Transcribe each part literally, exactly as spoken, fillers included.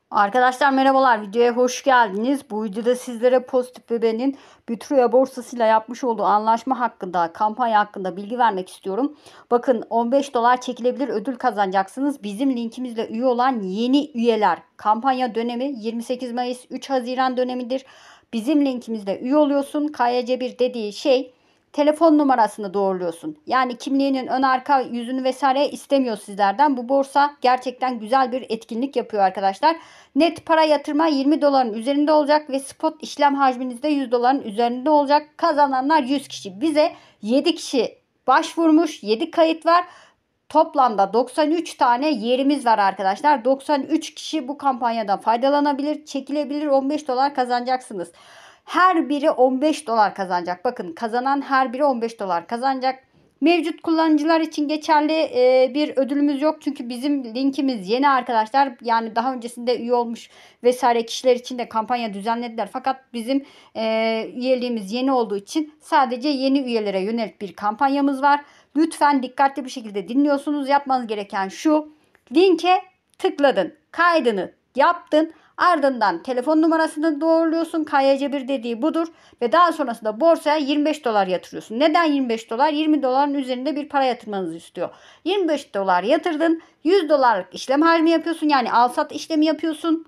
Arkadaşlar merhabalar, videoya hoş geldiniz. Bu videoda sizlere Pozitif Bebe'nin Bitruya borsasıyla yapmış olduğu anlaşma hakkında, kampanya hakkında bilgi vermek istiyorum. Bakın, on beş dolar çekilebilir ödül kazanacaksınız. Bizim linkimizle üye olan yeni üyeler, kampanya dönemi yirmi sekiz Mayıs üç Haziran dönemidir. Bizim linkimizle üye oluyorsun. K Y C bir dediği şey, telefon numarasını doğruluyorsun. Yani kimliğinin ön arka yüzünü vesaire istemiyor sizlerden. Bu borsa gerçekten güzel bir etkinlik yapıyor arkadaşlar. Net para yatırma yirmi doların üzerinde olacak ve spot işlem hacminiz de yüz doların üzerinde olacak. Kazananlar yüz kişi. Bize yedi kişi başvurmuş, yedi kayıt var. Toplamda doksan üç tane yerimiz var arkadaşlar. doksan üç kişi bu kampanyadan faydalanabilir, çekilebilir, on beş dolar kazanacaksınız. Her biri on beş dolar kazanacak. Bakın, kazanan her biri on beş dolar kazanacak. Mevcut kullanıcılar için geçerli e, bir ödülümüz yok. Çünkü bizim linkimiz yeni arkadaşlar. Yani daha öncesinde üye olmuş vesaire kişiler için de kampanya düzenlediler. Fakat bizim e, üyeliğimiz yeni olduğu için sadece yeni üyelere yönelik bir kampanyamız var. Lütfen dikkatli bir şekilde dinliyorsunuz. Yapmanız gereken şu: linke tıkladın, kaydını yaptın. Ardından telefon numarasını doğruluyorsun. K Y C bir dediği budur. Ve daha sonrasında borsaya yirmi beş dolar yatırıyorsun. Neden yirmi beş dolar? yirmi doların üzerinde bir para yatırmanızı istiyor. yirmi beş dolar yatırdın. yüz dolarlık işlem hacmi yapıyorsun. Yani al sat işlemi yapıyorsun.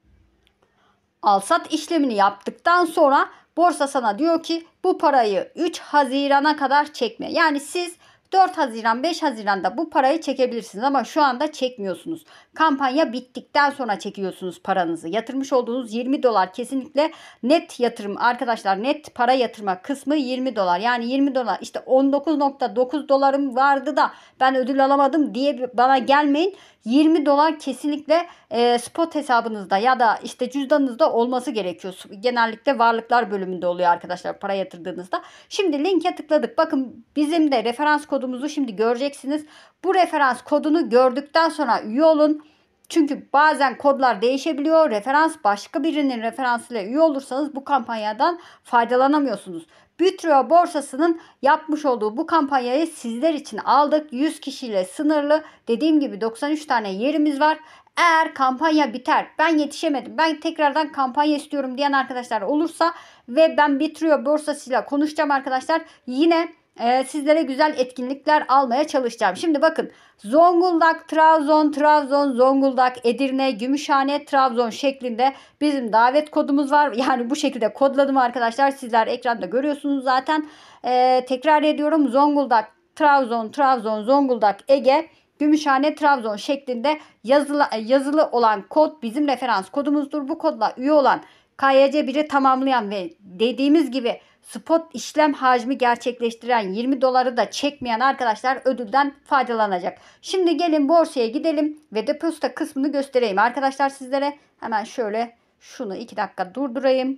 Al sat işlemini yaptıktan sonra borsa sana diyor ki bu parayı üç Haziran'a kadar çekme. Yani siz dört Haziran beş Haziran'da bu parayı çekebilirsiniz ama şu anda çekmiyorsunuz. Kampanya bittikten sonra çekiyorsunuz paranızı. Yatırmış olduğunuz yirmi dolar kesinlikle net yatırım arkadaşlar. Net para yatırma kısmı yirmi dolar. Yani yirmi dolar, işte on dokuz nokta dokuz dolarım vardı da ben ödül alamadım diye bana gelmeyin. yirmi dolar kesinlikle e, spot hesabınızda ya da işte cüzdanınızda olması gerekiyor. Genellikle varlıklar bölümünde oluyor arkadaşlar para yatırdığınızda. Şimdi linke tıkladık. Bakın, bizim de referans kodumuzu şimdi göreceksiniz. Bu referans kodunu gördükten sonra üye olun. Çünkü bazen kodlar değişebiliyor. Referans başka birinin referansıyla üye olursanız bu kampanyadan faydalanamıyorsunuz. Bitrio borsasının yapmış olduğu bu kampanyayı sizler için aldık. yüz kişiyle sınırlı. Dediğim gibi doksan üç tane yerimiz var. Eğer kampanya biter, ben yetişemedim, ben tekrardan kampanya istiyorum diyen arkadaşlar olursa ve ben Bitrio borsasıyla konuşacağım arkadaşlar. Yine e, sizlere güzel etkinlikler almaya çalışacağım. Şimdi bakın, Zonguldak, Trabzon, Trabzon, Zonguldak, Edirne, Gümüşhane, Trabzon şeklinde bizim davet kodumuz var. Yani bu şekilde kodladım arkadaşlar. Sizler ekranda görüyorsunuz zaten. E, tekrar ediyorum: Zonguldak, Trabzon, Trabzon, Zonguldak, Ege, Gümüşhane, Trabzon şeklinde yazılı, yazılı olan kod bizim referans kodumuzdur. Bu kodla üye olan, K Y C biri tamamlayan ve dediğimiz gibi spot işlem hacmi gerçekleştiren, yirmi doları da çekmeyen arkadaşlar ödülden faydalanacak. Şimdi gelin borsaya gidelim ve depozito kısmını göstereyim arkadaşlar sizlere. Hemen şöyle şunu iki dakika durdurayım.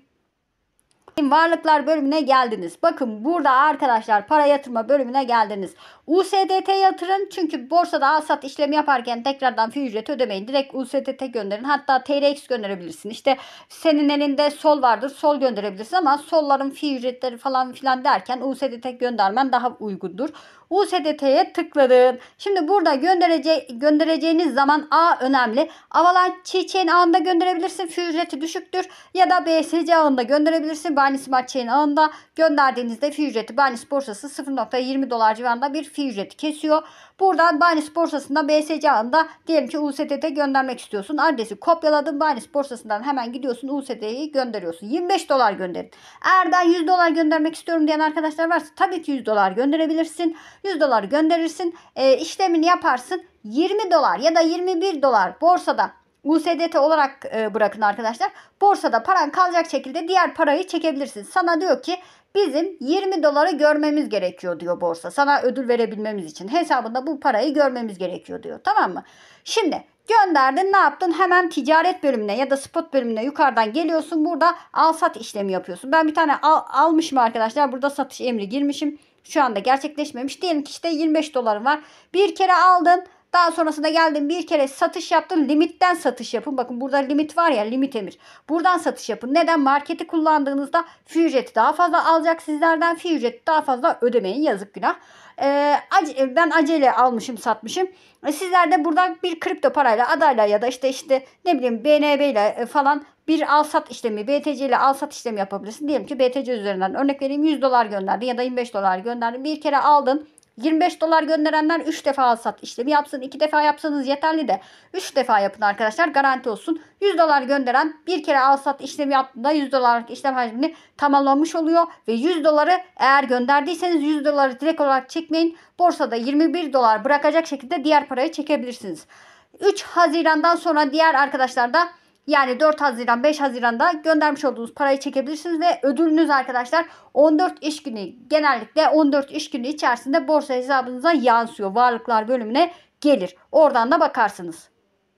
Varlıklar bölümüne geldiniz. Bakın, burada arkadaşlar para yatırma bölümüne geldiniz. U S D T yatırın, çünkü borsada al sat işlemi yaparken tekrardan fi ücreti ödemeyin. Direkt U S D T gönderin. Hatta T R X gönderebilirsin. İşte senin elinde sol vardır, sol gönderebilirsin ama solların fi ücretleri falan filan derken U S D T göndermen daha uygundur. U S D T'ye tıkladın. Şimdi burada gönderece göndereceğiniz zaman A önemli. Avalanche Çiçeğin ağında gönderebilirsin. Fi ücreti düşüktür. Ya da B S C ağında gönderebilirsin. Binance Smart Chain ağında gönderdiğinizde fi ücreti Binance borsası sıfır nokta yirmi dolar civarında bir fi ücreti kesiyor. Buradan Binance borsasında B S C ağında diyelim ki U S D T göndermek istiyorsun. Adresi kopyaladın. Binance borsasından hemen gidiyorsun, U S D T'yi gönderiyorsun. yirmi beş dolar gönderin. Eğer ben yüz dolar göndermek istiyorum diyen arkadaşlar varsa tabii ki yüz dolar gönderebilirsin. yüz dolar gönderirsin. E, işlemini yaparsın. yirmi dolar ya da yirmi bir dolar borsada U S D T olarak e, bırakın arkadaşlar. Borsada paran kalacak şekilde diğer parayı çekebilirsin. Sana diyor ki bizim yirmi doları görmemiz gerekiyor diyor borsa. Sana ödül verebilmemiz için hesabında bu parayı görmemiz gerekiyor diyor. Tamam mı? Şimdi gönderdin, ne yaptın? Hemen ticaret bölümüne ya da spot bölümüne yukarıdan geliyorsun. Burada al sat işlemi yapıyorsun. Ben bir tane al, almışım arkadaşlar. Burada satış emri girmişim. Şu anda gerçekleşmemiş. Diyelim ki işte yirmi beş dolarım var. Bir kere aldın. Daha sonrasında geldin bir kere satış yaptın. Limitten satış yapın. Bakın burada limit var ya, limit emir. Buradan satış yapın. Neden? Marketi kullandığınızda fi ücreti daha fazla alacak sizlerden. Fi ücreti daha fazla ödemeyin. Yazık, günah. Ee, ben acele almışım, satmışım. Sizler de buradan bir kripto parayla, adayla ya da işte işte ne bileyim B N B ile falan bir al sat işlemi, B T C ile al sat işlemi yapabilirsin. Diyelim ki B T C üzerinden örnek vereyim, yüz dolar gönderdin ya da yirmi beş dolar gönderdin. Bir kere aldın. yirmi beş dolar gönderenler üç defa al sat işlemi yapsın. iki defa yapsanız yeterli de üç defa yapın arkadaşlar, garanti olsun. yüz dolar gönderen bir kere al sat işlemi yaptığında yüz dolarlık işlem hacmini tamamlamış oluyor. Ve yüz doları eğer gönderdiyseniz yüz doları direkt olarak çekmeyin. Borsada yirmi bir dolar bırakacak şekilde diğer parayı çekebilirsiniz. üç Haziran'dan sonra diğer arkadaşlar da, yani dört Haziran, beş Haziran'da göndermiş olduğunuz parayı çekebilirsiniz ve ödülünüz arkadaşlar on dört iş günü, genellikle on dört iş günü içerisinde borsa hesabınıza yansıyor. Varlıklar bölümüne gelir. Oradan da bakarsınız.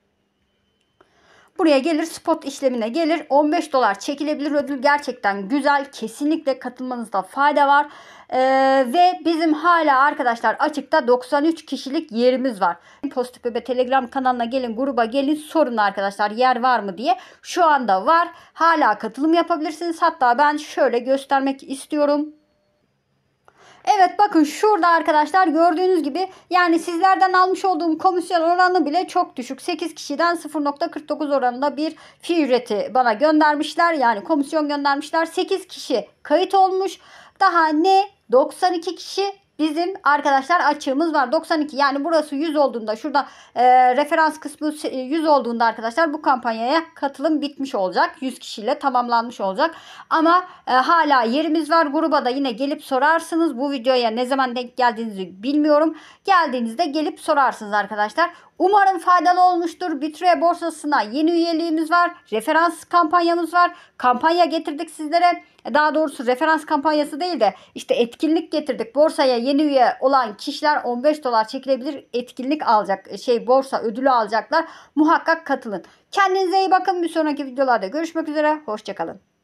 Buraya gelir, spot işlemine gelir. on beş dolar çekilebilir ödül, gerçekten güzel. Kesinlikle katılmanızda fayda var. Ee, ve bizim hala arkadaşlar açıkta doksan üç kişilik yerimiz var. Pozitif Bebe Telegram kanalına gelin, gruba gelin, sorun arkadaşlar yer var mı diye. Şu anda var. Hala katılım yapabilirsiniz. Hatta ben şöyle göstermek istiyorum. Evet, bakın şurada arkadaşlar gördüğünüz gibi, yani sizlerden almış olduğum komisyon oranı bile çok düşük. sekiz kişiden sıfır nokta kırk dokuz oranında bir fi ücreti bana göndermişler. Yani komisyon göndermişler. sekiz kişi kayıt olmuş. Daha ne? doksan iki kişi bizim arkadaşlar açığımız var. doksan iki, yani burası yüz olduğunda, şurada e, referans kısmı yüz olduğunda arkadaşlar bu kampanyaya katılım bitmiş olacak. yüz kişiyle tamamlanmış olacak. Ama e, hala yerimiz var. Gruba da yine gelip sorarsınız. Bu videoya ne zaman denk geldiğinizi bilmiyorum. Geldiğinizde gelip sorarsınız arkadaşlar. Umarım faydalı olmuştur. Bitruya borsasına yeni üyeliğimiz var. Referans kampanyamız var. Kampanya getirdik sizlere. Daha doğrusu referans kampanyası değil de işte etkinlik getirdik. Borsaya yeni üye olan kişiler on beş dolar çekilebilir etkinlik alacak. Şey, borsa ödülü alacaklar. Muhakkak katılın. Kendinize iyi bakın. Bir sonraki videolarda görüşmek üzere. Hoşça kalın.